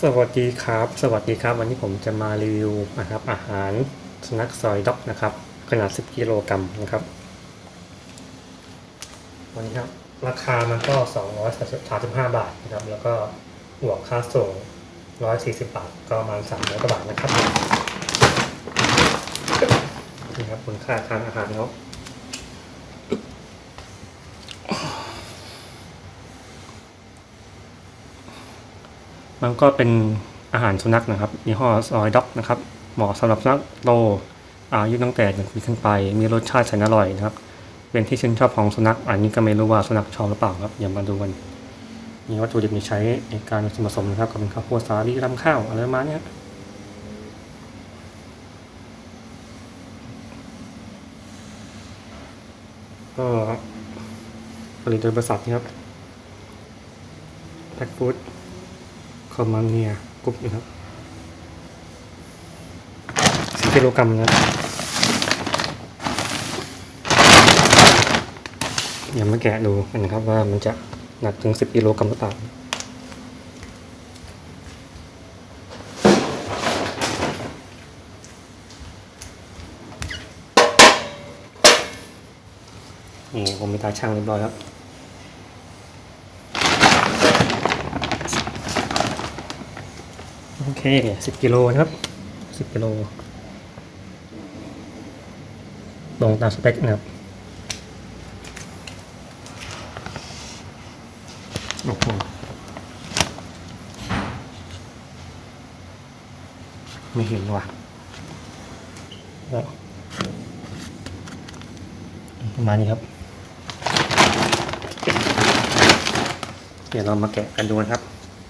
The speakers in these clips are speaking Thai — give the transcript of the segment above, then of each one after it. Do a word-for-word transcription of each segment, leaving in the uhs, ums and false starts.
สวัสดีครับสวัสดีครับวันนี้ผมจะมารีวิวนะครับอาหารสแน็คซอยด็อกนะครับขนาดสิบกิโลกรัมนะครับวันนี้ครับราคามันก็สองร้อยสามสิบห้าบาทนะครับแล้วก็บวกค่าส่งหนึ่งร้อยสี่สิบบาทก็ประมาณสามร้อยกว่าบาทนะครับนี่ครับคุณค่าทางอาหารเขามันก็เป็นอาหารสุนัขนะครับยี่ห้อซอยด็อกนะครับเหมาะสำหรับสุนัขโตอายุตั้งแต่หนึ่งปีขึ้นไปมีรสชาติแสนอร่อยนะครับเป็นที่ชื่นชอบของสุนัขอันนี้ก็ไม่รู้ว่าสุนัขชอบหรือเปล่าครับอย่ามาดูกันมีวัตถุดิบที่ใช้ในการผสมนะครับก็เป็นข้าวโพดสาลีรำข้าวอะไรประมาณนี้ก็ผลิตโดยบริษัทนี้ครับแพ็คฟู้ดคอมมาเนียกรุ๊ปนะครับสิบกิโลกรัมนะอย่ามาแกะดูกันนะครับว่ามันจะหนักถึงสิบกิโลกรัมหรือเปล่านี่ผมมีตาช่างเรียบร้อยครับโอเคสิบกิโลนะครับสิบกิโลลงตามสเปคนะครับโอ้โหไม่เห็นว่ะประมาณนี้ครับเดี๋ยวเรามาแกะกันดูนะครับ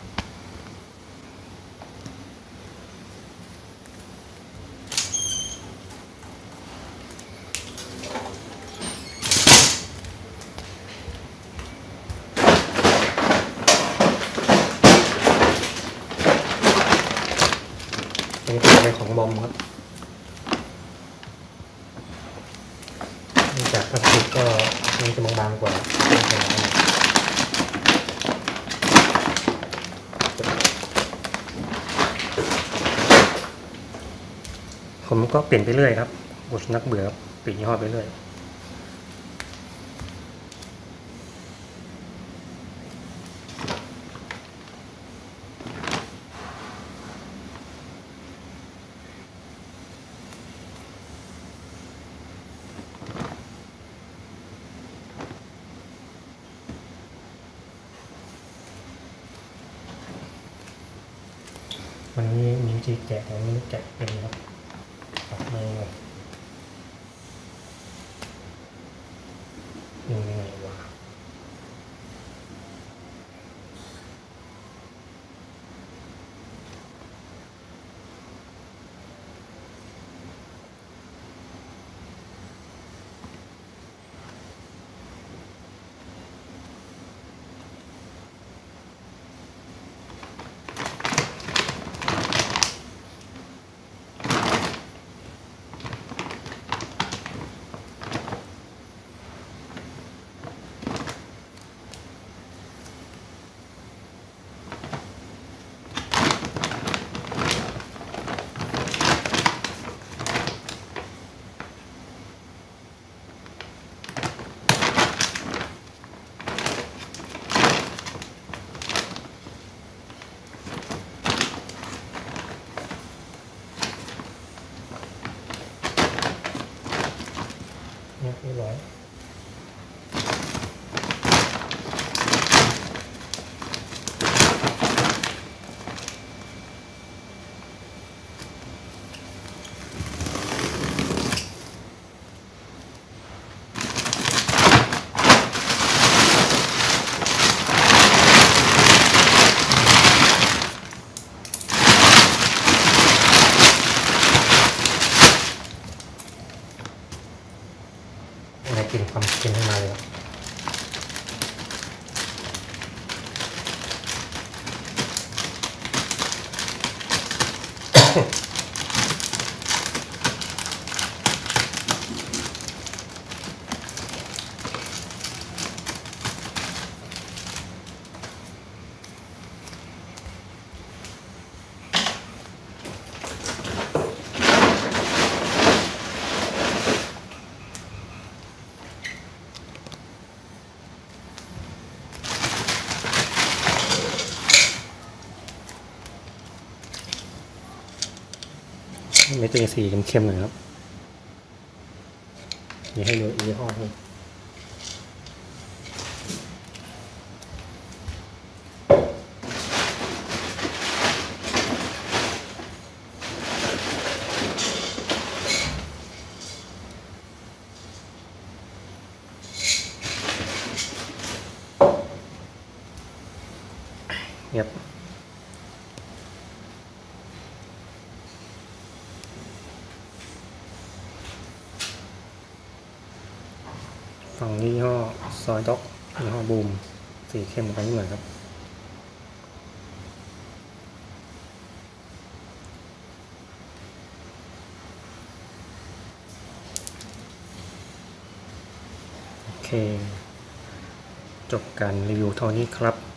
นี่เป็นของบอมครับจากพลาสติกก็มันจะบางๆกว่าผมก็เปลี่ยนไปเรื่อยครับบทนักเบื่อเปลี่ยนยี่ห้อไปเรื่อยวันนี้มีวิธีแกะแต่ไม่แกะเป็นครับตัดมือยังไงวะเรียบร้อยอะไรกินความกินขึ้นมาเลยครับเม็ดจะสีเข้มๆหน่อยครับนี่ให้ดูยี่ห้อให้เงียบฝั่งนี้ยี่ห้อซอยด็อกยี่ห้อบูมสีเข้มกันเหมือนครับโอเคจบการรีวิวเท่านี้ครับ